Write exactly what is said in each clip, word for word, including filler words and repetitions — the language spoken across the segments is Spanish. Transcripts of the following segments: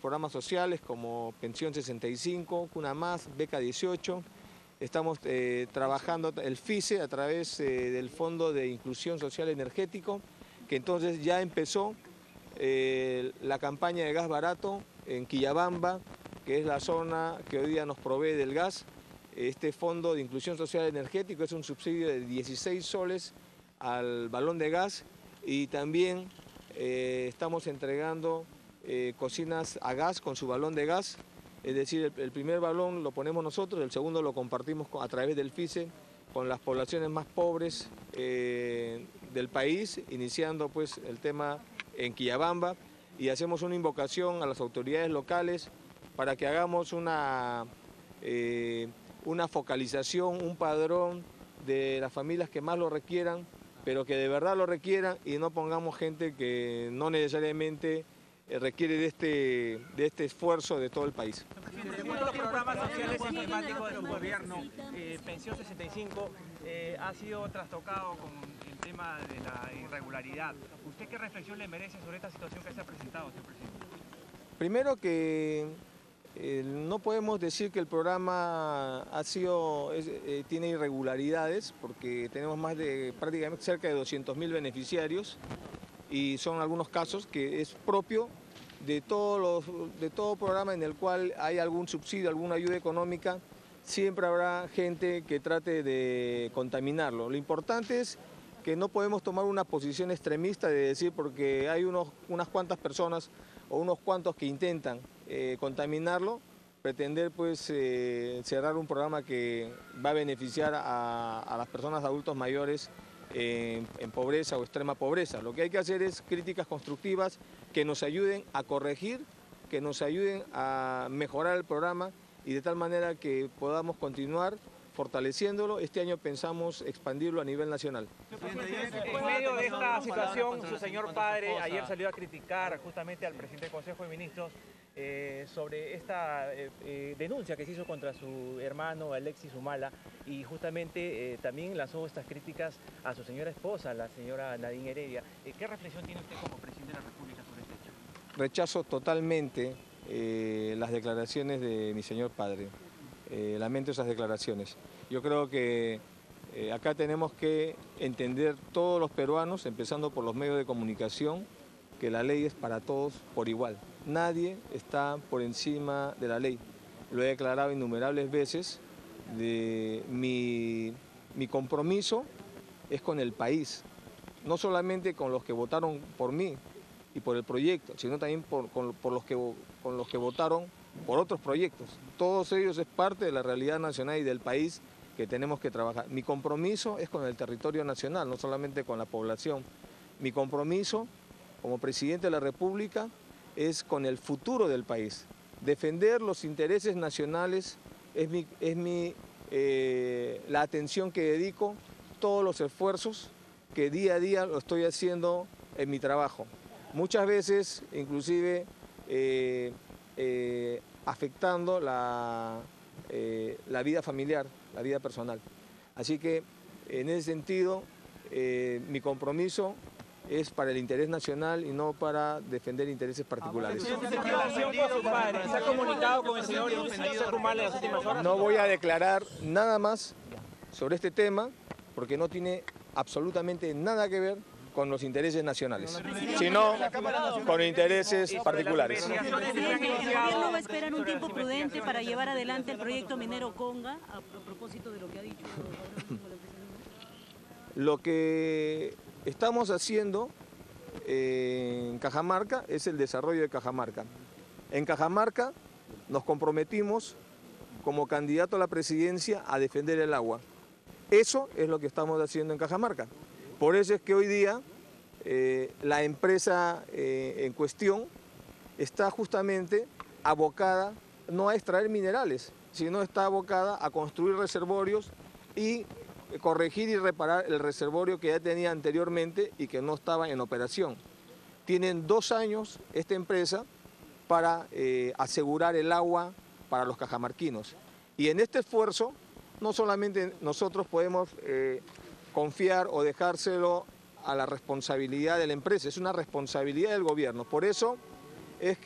programas sociales como Pensión sesenta y cinco, Cuna Más, Beca dieciocho. Estamos eh, trabajando el FICE a través eh, del Fondo de Inclusión Social Energético, que entonces ya empezó eh, la campaña de gas barato en Quillabamba, que es la zona que hoy día nos provee del gas. Este Fondo de Inclusión Social Energético es un subsidio de dieciséis soles al balón de gas y también eh, estamos entregando eh, cocinas a gas con su balón de gas. Es decir, el, el primer balón lo ponemos nosotros, el segundo lo compartimos a través del FICE con las poblaciones más pobres eh, del país, iniciando pues el tema en Quillabamba, y hacemos una invocación a las autoridades locales para que hagamos una, eh, una focalización, un padrón de las familias que más lo requieran, pero que de verdad lo requieran y no pongamos gente que no necesariamente requiere de este, de este esfuerzo de todo el país. Presidente, uno de los programas sociales emblemáticos de su gobierno, eh, Pensión sesenta y cinco, eh, ha sido trastocado con el tema de la irregularidad. ¿Usted qué reflexión le merece sobre esta situación que se ha presentado, señor presidente? Primero que eh, no podemos decir que el programa ha sido, es, eh, tiene irregularidades, porque tenemos más de prácticamente cerca de doscientos mil beneficiarios, y son algunos casos que es propio de, todos los, de todo programa en el cual hay algún subsidio, alguna ayuda económica, siempre habrá gente que trate de contaminarlo. Lo importante es que no podemos tomar una posición extremista de decir porque hay unos, unas cuantas personas o unos cuantos que intentan eh, contaminarlo, pretender pues eh, cerrar un programa que va a beneficiar a, a las personas adultos mayores En, en pobreza o extrema pobreza. Lo que hay que hacer es críticas constructivas que nos ayuden a corregir, que nos ayuden a mejorar el programa y de tal manera que podamos continuar fortaleciéndolo. Este año pensamos expandirlo a nivel nacional. En medio de esta situación, su señor padre ayer salió a criticar justamente al presidente del Consejo de Ministros eh, sobre esta eh, eh, denuncia que se hizo contra su hermano Alexis Humala, y justamente eh, también lanzó estas críticas a su señora esposa, la señora Nadine Heredia. Eh, ¿Qué reflexión tiene usted como presidente de la República sobre este hecho? Rechazo totalmente eh, las declaraciones de mi señor padre. Eh, lamento esas declaraciones. Yo creo que eh, acá tenemos que entender todos los peruanos, empezando por los medios de comunicación, que la ley es para todos por igual. Nadie está por encima de la ley. Lo he declarado innumerables veces. De mi, mi compromiso es con el país, no solamente con los que votaron por mí y por el proyecto, sino también por, con, por los que, con los que votaron por otros proyectos. Todos ellos es parte de la realidad nacional y del país que tenemos que trabajar. Mi compromiso es con el territorio nacional, no solamente con la población. Mi compromiso como presidente de la República es con el futuro del país. Defender los intereses nacionales es, mi, es mi, eh, la atención que dedico, todos los esfuerzos que día a día lo estoy haciendo en mi trabajo. Muchas veces, inclusive, eh, eh, afectando la, eh, la vida familiar, la vida personal. Así que, en ese sentido, eh, mi compromiso es para el interés nacional y no para defender intereses particulares. ¿Se ha comunicado con el señor Humala en las últimas horas? No voy a declarar nada más sobre este tema porque no tiene absolutamente nada que ver con los intereses nacionales, sino con intereses particulares. ¿El gobierno va a esperar un tiempo prudente para llevar adelante el proyecto minero Conga, a propósito de lo que ha dicho ahora mismo la presidenta? Lo que estamos haciendo en Cajamarca es el desarrollo de Cajamarca. En Cajamarca nos comprometimos como candidato a la presidencia a defender el agua. Eso es lo que estamos haciendo en Cajamarca. Por eso es que hoy día eh, la empresa eh, en cuestión está justamente abocada no a extraer minerales, sino está abocada a construir reservorios y corregir y reparar el reservorio que ya tenía anteriormente y que no estaba en operación. Tienen dos años esta empresa para eh, asegurar el agua para los cajamarquinos. Y en este esfuerzo no solamente nosotros podemos eh, confiar o dejárselo a la responsabilidad de la empresa, es una responsabilidad del gobierno. Por eso es que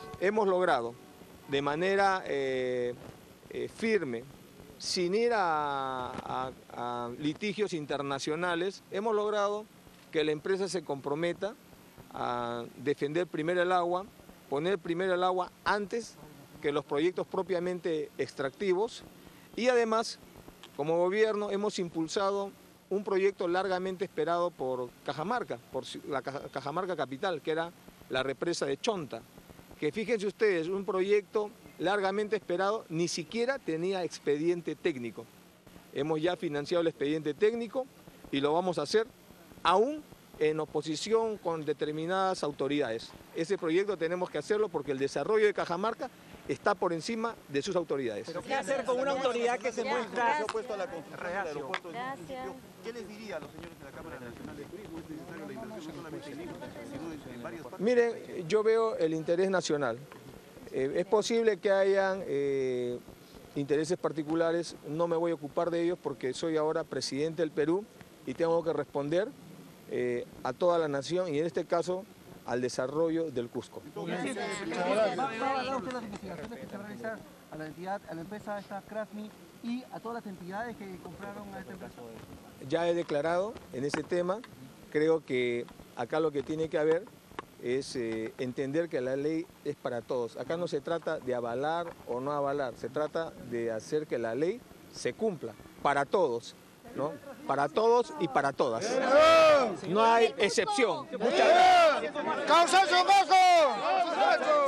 hemos logrado de manera eh, eh, firme, sin ir a, a, a litigios internacionales, hemos logrado que la empresa se comprometa a defender primero el agua, poner primero el agua antes que los proyectos propiamente extractivos, y además, como gobierno, hemos impulsado un proyecto largamente esperado por Cajamarca, por la Cajamarca Capital, que era la represa de Chonta, que fíjense ustedes, un proyecto largamente esperado, ni siquiera tenía expediente técnico. Hemos ya financiado el expediente técnico y lo vamos a hacer aún en oposición con determinadas autoridades. Ese proyecto tenemos que hacerlo porque el desarrollo de Cajamarca está por encima de sus autoridades. ¿Pero qué hacer con una autoridad que se muestra opuesto a la construcción del aeropuerto del Gracias. municipio? ¿Qué les diría a los señores de la Cámara Nacional de Turismo? ¿Es necesario la inversión no solamente en Lima, sino en varias partes? Miren, yo veo el interés nacional. Eh, es posible que hayan eh, intereses particulares, no me voy a ocupar de ellos porque soy ahora presidente del Perú y tengo que responder eh, a toda la nación y en este caso al desarrollo del Cusco. ¿Va a dar usted las investigaciones que se van a realizar a la entidad, a la empresa esta Krasmi y a todas las entidades que compraron a esta empresa? Ya he declarado en ese tema, creo que acá lo que tiene que haber es eh, entender que la ley es para todos. Acá no se trata de avalar o no avalar, se trata de hacer que la ley se cumpla para todos, ¿no? Para todos y para todas. No hay excepción. Muchas gracias. ¡Causa su